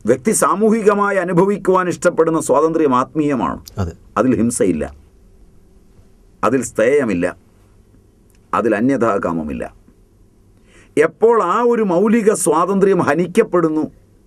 വ്യക്തി സാമൂഹികമായി അനുഭവിക്കുവാൻ ഇഷ്ടപ്പെടുന്ന സ്വാതന്ത്ര്യം ആത്മീയമാണ്. അതിൽ ഹിംസയില്ല, അതിൽ സ്ഥേയമില്ല, അതിൽ അന്യഥാകാമമില്ല. എപ്പോൾ ആ ഒരു മൗലിക സ്വാതന്ത്ര്യം ഹനിക്കപ്പെടുന്നു,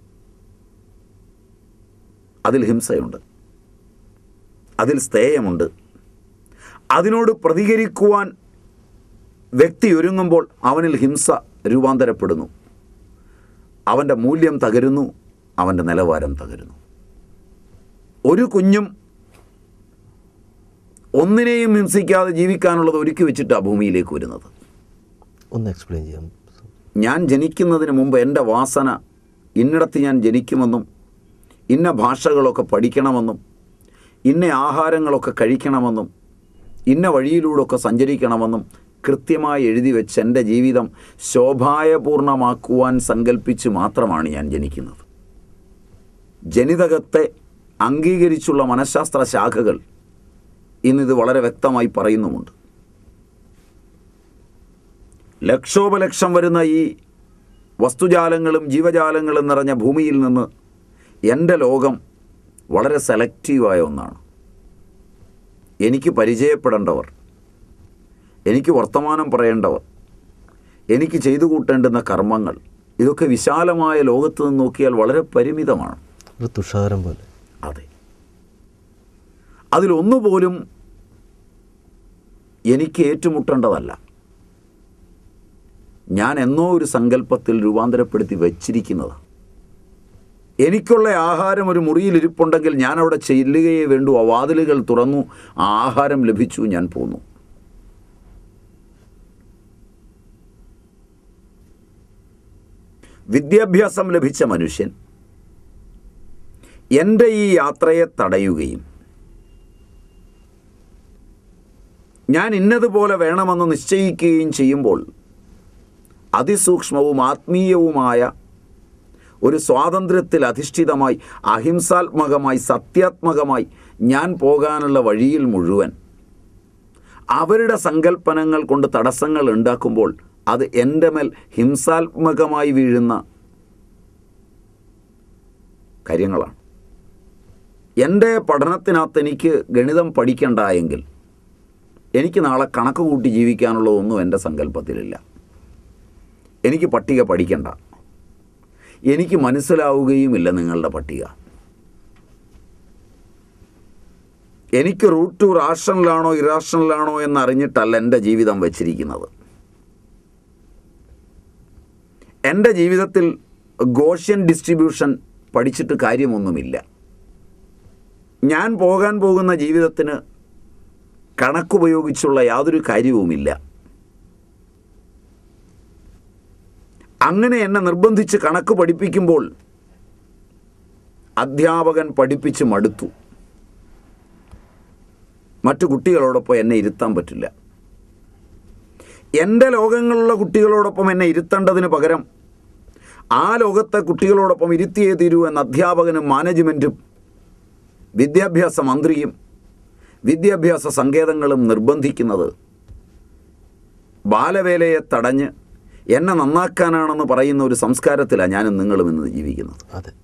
അതിൽ ഹിംസയുണ്ട്, അതിൽ സ്ഥേയമുണ്ട്. അതിനോട് പ്രതികരിക്കുവാൻ വ്യക്തി ഒരുങ്ങുമ്പോൾ അവനിൽ ഹിംസ രൂപാന്തരപ്പെടുന്നു. അവൻ്റെ മൂല്യം തകരുന്നു, അവൻ്റെ നിലവാരം തകരുന്നു. ഒരു കുഞ്ഞും ഒന്നിനെയും ഹിംസിക്കാതെ ജീവിക്കാനുള്ളത് ഒരുക്കി വെച്ചിട്ടാണ് ഭൂമിയിലേക്ക് വരുന്നത്. ഒന്ന് എക്സ്പ്ലെയിൻ ചെയ്യാം. ഞാൻ ജനിക്കുന്നതിന് മുമ്പ് എൻ്റെ വാസന ഇന്നിടത്ത് ഞാൻ ജനിക്കുമെന്നും ഇന്ന ഭാഷകളൊക്കെ പഠിക്കണമെന്നും ഇന്ന ആഹാരങ്ങളൊക്കെ കഴിക്കണമെന്നും ഇന്ന വഴിയിലൂടെയൊക്കെ സഞ്ചരിക്കണമെന്നും കൃത്യമായി എഴുതി വെച്ച് എൻ്റെ ജീവിതം ശോഭായപൂർണമാക്കുവാൻ സങ്കല്പിച്ച് മാത്രമാണ് ഞാൻ ജനിക്കുന്നത്. ജനിതകത്തെ അംഗീകരിച്ചുള്ള മനഃശാസ്ത്ര ശാഖകൾ ഇന്നിത് വളരെ വ്യക്തമായി പറയുന്നുമുണ്ട്. ലക്ഷോപലക്ഷം വരുന്ന ഈ വസ്തുജാലങ്ങളും ജീവജാലങ്ങളും നിറഞ്ഞ ഭൂമിയിൽ നിന്ന് എൻ്റെ ലോകം വളരെ സെലക്റ്റീവായ ഒന്നാണ്. എനിക്ക് പരിചയപ്പെടേണ്ടവർ, എനിക്ക് വർത്തമാനം പറയേണ്ടവർ, എനിക്ക് ചെയ്തു കൂട്ടേണ്ടുന്ന കർമ്മങ്ങൾ, ഇതൊക്കെ വിശാലമായ ലോകത്ത് നിന്ന് നോക്കിയാൽ വളരെ പരിമിതമാണ്. ഒരു തുഷാരം പോലെ. അതെ. അതിലൊന്നുപോലും എനിക്ക് ഏറ്റുമുട്ടേണ്ടതല്ല. ഞാൻ എന്നോ ഒരു സങ്കല്പത്തിൽ രൂപാന്തരപ്പെടുത്തി വച്ചിരിക്കുന്നതാണ്. എനിക്കുള്ള ആഹാരം ഒരു മുറിയിലിരിപ്പുണ്ടെങ്കിൽ ഞാൻ അവിടെ ചെല്ലുകയേ വേണ്ടൂ. ആ വാതിലുകൾ തുറന്നു, ആ ആഹാരം ലഭിച്ചു, ഞാൻ പോന്നു. വിദ്യാഭ്യാസം ലഭിച്ച മനുഷ്യൻ എൻ്റെ ഈ യാത്രയെ തടയുകയും ഞാൻ ഇന്നതുപോലെ വേണമെന്ന് നിശ്ചയിക്കുകയും ചെയ്യുമ്പോൾ അതിസൂക്ഷ്മവും ആത്മീയവുമായ ഒരു സ്വാതന്ത്ര്യത്തിൽ അധിഷ്ഠിതമായി അഹിംസാത്മകമായി സത്യാത്മകമായി ഞാൻ പോകാനുള്ള വഴിയിൽ മുഴുവൻ അവരുടെ സങ്കല്പനങ്ങൾ കൊണ്ട് തടസ്സങ്ങൾ ഉണ്ടാക്കുമ്പോൾ അത് എൻ്റെ മേൽ ഹിംസാത്മകമായി വീഴുന്ന കാര്യങ്ങളാണ്. എൻ്റെ പഠനത്തിനകത്ത് എനിക്ക് ഗണിതം പഠിക്കണ്ട എങ്കിൽ എനിക്ക് നാളെ കണക്ക് കൂട്ടി ജീവിക്കാനുള്ളതൊന്നും എൻ്റെ സങ്കല്പത്തിലില്ല. എനിക്ക് പട്ടിക പഠിക്കണ്ട, എനിക്ക് മനസ്സിലാവുകയുമില്ല നിങ്ങളുടെ പട്ടിക. എനിക്ക് റൂട്ട് റാഷണലാണോ ഇറാഷണലാണോ എന്നറിഞ്ഞിട്ടല്ല എൻ്റെ ജീവിതം വച്ചിരിക്കുന്നത്. എൻ്റെ ജീവിതത്തിൽ ഗോഷ്യൻ ഡിസ്ട്രിബ്യൂഷൻ പഠിച്ചിട്ട് കാര്യമൊന്നുമില്ല. ഞാൻ പോകാൻ പോകുന്ന ജീവിതത്തിന് കണക്കുപയോഗിച്ചുള്ള യാതൊരു കാര്യവുമില്ല. അങ്ങനെ എന്നെ നിർബന്ധിച്ച് കണക്ക് പഠിപ്പിക്കുമ്പോൾ അധ്യാപകൻ പഠിപ്പിച്ച് മടുത്തു. മറ്റു കുട്ടികളോടൊപ്പം എന്നെ ഇരുത്താൻ പറ്റില്ല. എൻ്റെ ലോകങ്ങളിലുള്ള കുട്ടികളോടൊപ്പം എന്നെ ഇരുത്തേണ്ടതിന് പകരം ആ ലോകത്തെ കുട്ടികളോടൊപ്പം ഇരുത്തിയേ തീരൂ എന്ന അധ്യാപകനും മാനേജ്മെൻറ്റും വിദ്യാഭ്യാസ മന്ത്രിയും വിദ്യാഭ്യാസ സങ്കേതങ്ങളും നിർബന്ധിക്കുന്നത് ബാലവേലയെ തടഞ്ഞ് എന്നെ നന്നാക്കാനാണെന്ന് പറയുന്ന ഒരു സംസ്കാരത്തിലാണ് ഞാനും നിങ്ങളും ഇന്ന് ജീവിക്കുന്നത്.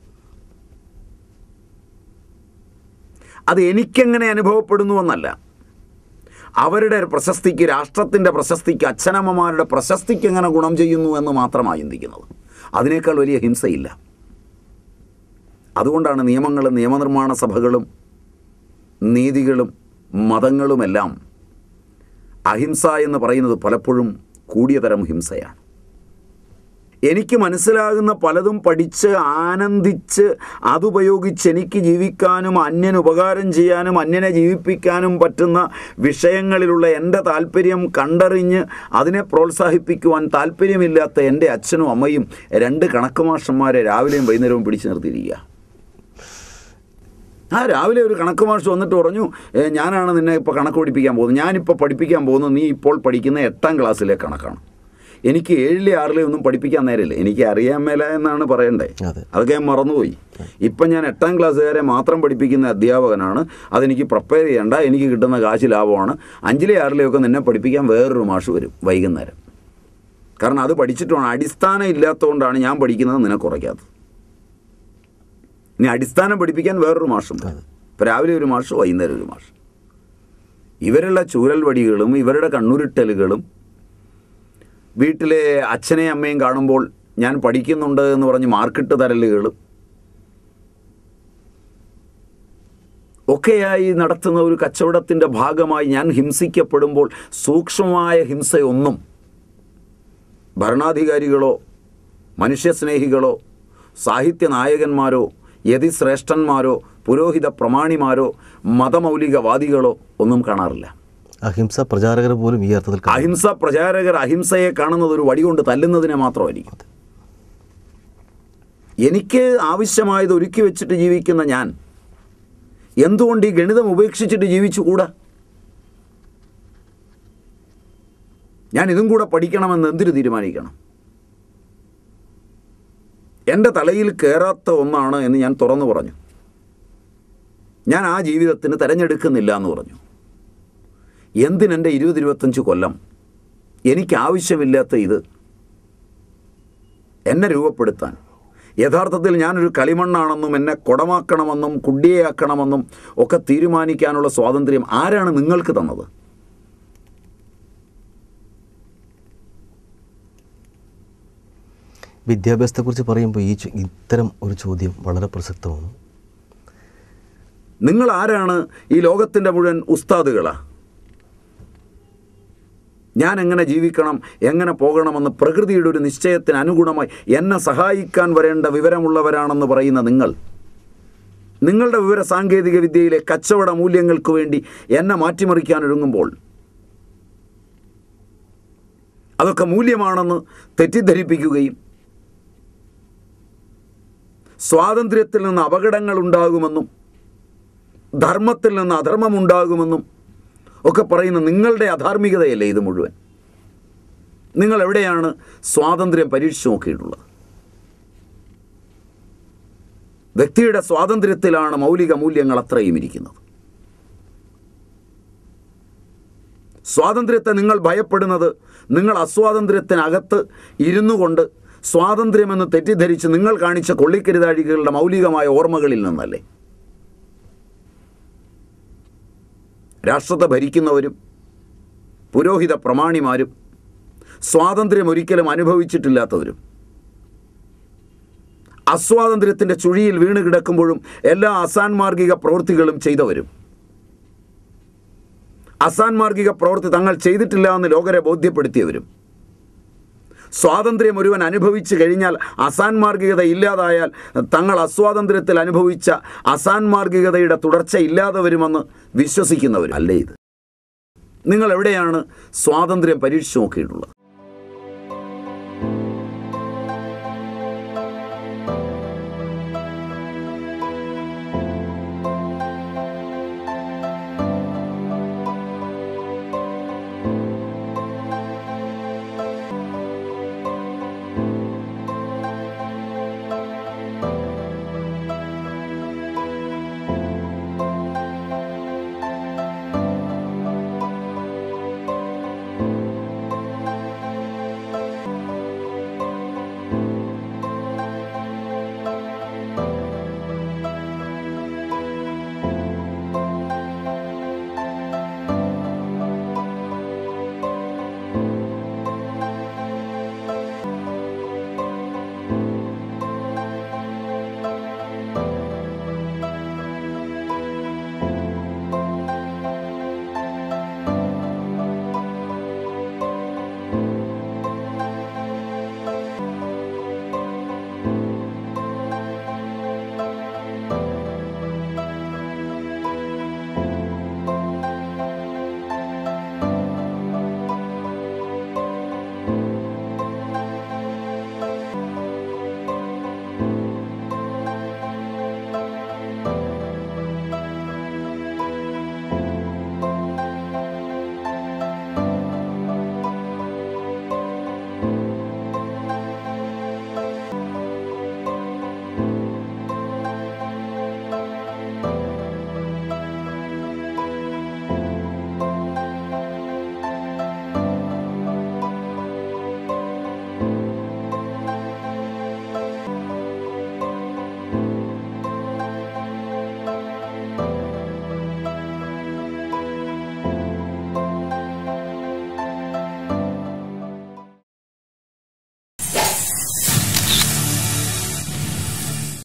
അത് എനിക്കെങ്ങനെ അനുഭവപ്പെടുന്നുവെന്നല്ല, അവരുടെ പ്രശസ്തിക്ക്, രാഷ്ട്രത്തിൻ്റെ പ്രശസ്തിക്ക്, അച്ഛനമ്മമാരുടെ പ്രശസ്തിക്ക് എങ്ങനെ ഗുണം ചെയ്യുന്നു എന്ന് മാത്രമാണ് ചിന്തിക്കുന്നത്. അതിനേക്കാൾ വലിയ ഹിംസയില്ല. അതുകൊണ്ടാണ് നിയമങ്ങളും നിയമനിർമ്മാണ സഭകളും നീതികളും മതങ്ങളുമെല്ലാം അഹിംസ എന്ന് പറയുന്നത് പലപ്പോഴും കൂടിയ തരം ഹിംസയാണ്. എനിക്ക് മനസ്സിലാകുന്ന പലതും പഠിച്ച് ആനന്ദിച്ച് അതുപയോഗിച്ച് എനിക്ക് ജീവിക്കാനും അന്യന് ഉപകാരം ചെയ്യാനും അന്യനെ ജീവിപ്പിക്കാനും പറ്റുന്ന വിഷയങ്ങളിലുള്ള എൻ്റെ താല്പര്യം കണ്ടറിഞ്ഞ് അതിനെ പ്രോത്സാഹിപ്പിക്കുവാൻ താല്പര്യമില്ലാത്ത എൻ്റെ അച്ഛനും അമ്മയും 2 കണക്ക് മാഷന്മാരെ രാവിലെയും വൈകുന്നേരവും പിടിച്ചു നിർത്തിയിരിക്കുക. രാവിലെ ഒരു കണക്ക് മാഷ് വന്നിട്ട് പറഞ്ഞു, ഞാനാണ് നിന്നെ ഇപ്പോൾ കണക്ക് പഠിപ്പിക്കാൻ പോകുന്നത്. ഞാനിപ്പോൾ പഠിപ്പിക്കാൻ പോകുന്നത് നീ ഇപ്പോൾ പഠിക്കുന്ന 8ാം ക്ലാസ്സിലെ കണക്കാണ്. എനിക്ക് 7ലെ 6ലെ ഒന്നും പഠിപ്പിക്കാൻ നേരമില്ല. എനിക്ക് അറിയാൻ മേല എന്നാണ് പറയണ്ടേ, അതൊക്കെ ഞാൻ മറന്നുപോയി. ഇപ്പം ഞാൻ 8ാം ക്ലാസ്സുകാരെ മാത്രം പഠിപ്പിക്കുന്ന അധ്യാപകനാണ്. അതെനിക്ക് പ്രിപ്പയർ ചെയ്യേണ്ട, എനിക്ക് കിട്ടുന്ന കാശ് ലാഭമാണ്. 5ലെ 6ലെയൊക്കെ നിന്നെ പഠിപ്പിക്കാൻ വേറൊരു മാഷ് വരും വൈകുന്നേരം. കാരണം അത് പഠിച്ചിട്ടുമാണ്, അടിസ്ഥാനം ഇല്ലാത്തതുകൊണ്ടാണ് ഞാൻ പഠിക്കുന്നത് നിനക്ക് കുറയ്ക്കാത്തത്. ഇനി അടിസ്ഥാനം പഠിപ്പിക്കാൻ വേറൊരു മാഷുണ്ട്. ഇപ്പോൾ രാവിലെ ഒരു മാഷ്, വൈകുന്നേരം ഒരു മാഷ്. ഇവരുള്ള ചൂരൽ വടികളും ഇവരുടെ കണ്ണുരുട്ടലുകളും വീട്ടിലെ അച്ഛനെയും അമ്മയും കാണുമ്പോൾ ഞാൻ പഠിക്കുന്നുണ്ട് എന്ന് പറഞ്ഞ് മാർക്കിട്ട് തരലുകളും ഒക്കെയായി നടത്തുന്ന ഒരു കച്ചവടത്തിൻ്റെ ഭാഗമായി ഞാൻ ഹിംസിക്കപ്പെടുമ്പോൾ സൂക്ഷ്മമായ ഹിംസയൊന്നും ഭരണാധികാരികളോ മനുഷ്യസ്നേഹികളോ സാഹിത്യ നായകന്മാരോ യതിശ്രേഷ്ഠന്മാരോ പുരോഹിത പ്രമാണിമാരോ മതമൗലികവാദികളോ ഒന്നും കാണാറില്ല. അഹിംസ പ്രചാരകർ പോലും ഈ അർത്ഥത്തിൽ അഹിംസ പ്രചാരകർ അഹിംസയെ കാണുന്നത് ഒരു വടി കൊണ്ട് തല്ലുന്നതിനെ മാത്രമായിരിക്കും. എനിക്ക് ആവശ്യമായത് ഒരുക്കി വെച്ചിട്ട് ജീവിക്കുന്ന ഞാൻ എന്തുകൊണ്ട് ഈ ഗണിതം ഉപേക്ഷിച്ചിട്ട് ജീവിച്ചുകൂടാ? ഞാൻ ഇതും കൂടെ പഠിക്കണമെന്ന് എന്തിനു തീരുമാനിക്കണം? എൻ്റെ തലയിൽ കയറാത്ത ഒന്നാണ് എന്ന് ഞാൻ തുറന്നു പറഞ്ഞു. ഞാൻ ആ ജീവിതത്തിന് തിരഞ്ഞെടുക്കുന്നില്ല എന്ന് പറഞ്ഞു. എന്തിനെൻ്റെ 20-25 കൊല്ലം എനിക്കാവശ്യമില്ലാത്ത ഇത് എന്നെ രൂപപ്പെടുത്താൻ? യഥാർത്ഥത്തിൽ ഞാനൊരു കളിമണ്ണാണെന്നും എന്നെ കുടമാക്കണമെന്നും കുഡിയയാക്കണമെന്നും ഒക്കെ തീരുമാനിക്കാനുള്ള സ്വാതന്ത്ര്യം ആരാണ് നിങ്ങൾക്ക് തന്നത്? വിദ്യാഭ്യാസത്തെക്കുറിച്ച് പറയുമ്പോൾ ഇത്തരം ഒരു ചോദ്യം വളരെ പ്രസക്തമാണ്. നിങ്ങൾ ആരാണ്? ഈ ലോകത്തിൻ്റെ മുഴുവൻ ഉസ്താദുകളാ. ഞാൻ എങ്ങനെ ജീവിക്കണം, എങ്ങനെ പോകണമെന്ന് പ്രകൃതിയുടെ ഒരു നിശ്ചയത്തിന് അനുഗുണമായി എന്നെ സഹായിക്കാൻ വരേണ്ട വിവരമുള്ളവരാണെന്ന് പറയുന്ന നിങ്ങളുടെ വിവര സാങ്കേതിക വിദ്യയിലെ കച്ചവട മൂല്യങ്ങൾക്ക് വേണ്ടി എന്നെ മാറ്റിമറിക്കാൻ ഒരുങ്ങുമ്പോൾ അതൊക്കെ മൂല്യമാണെന്ന് തെറ്റിദ്ധരിപ്പിക്കുകയും സ്വാതന്ത്ര്യത്തിൽ നിന്ന് അപകടങ്ങൾ ഉണ്ടാകുമെന്നും ധർമ്മത്തിൽ നിന്ന് അധർമ്മമുണ്ടാകുമെന്നും ഒക്കെ പറയുന്ന നിങ്ങളുടെ അധാർമികതയല്ലേ ഇത് മുഴുവൻ? നിങ്ങൾ എവിടെയാണ് സ്വാതന്ത്ര്യം പരീക്ഷിച്ച് നോക്കിയിട്ടുള്ളത്? വ്യക്തിയുടെ സ്വാതന്ത്ര്യത്തിലാണ് മൗലിക മൂല്യങ്ങൾ അത്രയും ഇരിക്കുന്നത്. സ്വാതന്ത്ര്യത്തെ നിങ്ങൾ ഭയപ്പെടുന്നത് നിങ്ങൾ അസ്വാതന്ത്ര്യത്തിനകത്ത് ഇരുന്നു കൊണ്ട് സ്വാതന്ത്ര്യമെന്ന് തെറ്റിദ്ധരിച്ച് നിങ്ങൾ കാണിച്ച കൊള്ളിക്കരുതാഴികളുടെ മൗലികമായ ഓർമ്മകളിൽ നിന്നല്ലേ? രാഷ്ട്രത്തെ ഭരിക്കുന്നവരും പുരോഹിത പ്രമാണിമാരും സ്വാതന്ത്ര്യം ഒരിക്കലും അനുഭവിച്ചിട്ടില്ലാത്തവരും അസ്വാതന്ത്ര്യത്തിൻ്റെ ചുഴിയിൽ വീണ് കിടക്കുമ്പോഴും എല്ലാ അസാൻമാർഗിക പ്രവൃത്തികളും ചെയ്തവരും അസാൻമാർഗിക പ്രവൃത്തി തങ്ങൾ ചെയ്തിട്ടില്ല എന്ന് ലോകരെ ബോധ്യപ്പെടുത്തിയവരും സ്വാതന്ത്ര്യം ഒരുവൻ അനുഭവിച്ചു കഴിഞ്ഞാൽ അസാൻമാർഗികത ഇല്ലാതായാൽ തങ്ങൾ അസ്വാതന്ത്ര്യത്തിൽ അനുഭവിച്ച അസാൻമാർഗികതയുടെ തുടർച്ച ഇല്ലാതെ വരുമെന്ന് വിശ്വസിക്കുന്നവരും അല്ലേ ഇത്? നിങ്ങൾ എവിടെയാണ് സ്വാതന്ത്ര്യം പരീക്ഷിച്ച് നോക്കിയിട്ടുള്ളത്?